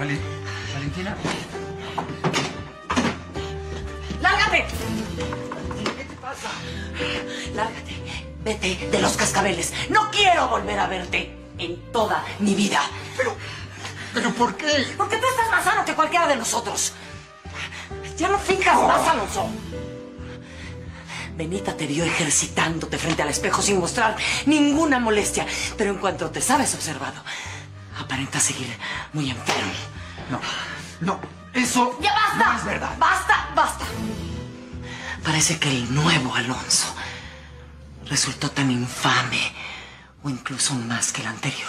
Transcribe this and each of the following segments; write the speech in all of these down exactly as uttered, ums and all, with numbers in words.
Vale, Valentina. ¡Lárgate! ¿Qué te pasa? Lárgate. Vete de los cascabeles. No quiero volver a verte en toda mi vida. Pero... ¿Pero por qué? Porque tú estás más sano que cualquiera de nosotros. Ya no finjas Oh. más, Alonso. Benita te vio ejercitándote frente al espejo sin mostrar ninguna molestia. Pero en cuanto te sabes observado, aparentas seguir muy enfermo. No, no, eso ¡Ya basta! no es verdad. ¡Basta, basta! Parece que el nuevo Alonso resultó tan infame o incluso más que el anterior.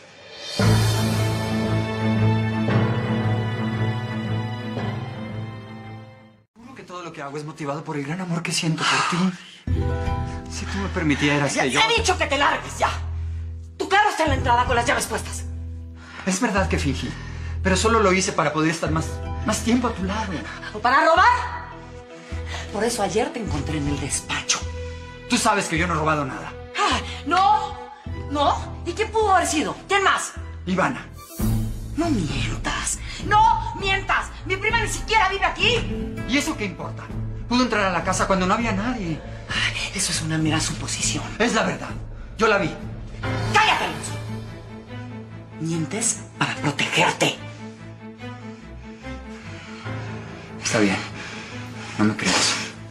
Juro que todo lo que hago es motivado por el gran amor que siento por ti. Si tú me permitieras Ya que yo... te he dicho que te largues, ya. Tu carro está en la entrada con las llaves puestas. Es verdad que fingí, pero solo lo hice para poder estar más, más tiempo a tu lado. ¿O para robar? Por eso ayer te encontré en el despacho. Tú sabes que yo no he robado nada. Ah, no, no. ¿Y quién pudo haber sido? ¿Quién más? Ivana. No mientas. No mientas. Mi prima ni siquiera vive aquí. ¿Y eso qué importa? Pudo entrar a la casa cuando no había nadie. Ay, eso es una mera suposición. Es la verdad. Yo la vi. ¡Cállate, Alonso! Mientes para protegerte. Está bien. No me creas.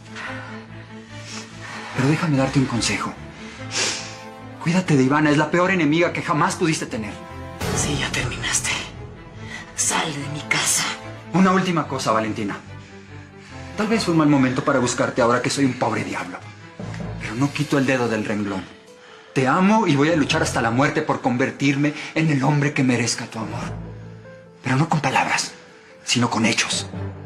Pero déjame darte un consejo. Cuídate de Ivana. Es la peor enemiga que jamás pudiste tener. Sí, ya terminaste. Sal de mi casa. Una última cosa, Valentina. Tal vez fue un mal momento para buscarte ahora que soy un pobre diablo. Pero no quito el dedo del renglón. Te amo y voy a luchar hasta la muerte por convertirme en el hombre que merezca tu amor. Pero no con palabras, sino con hechos.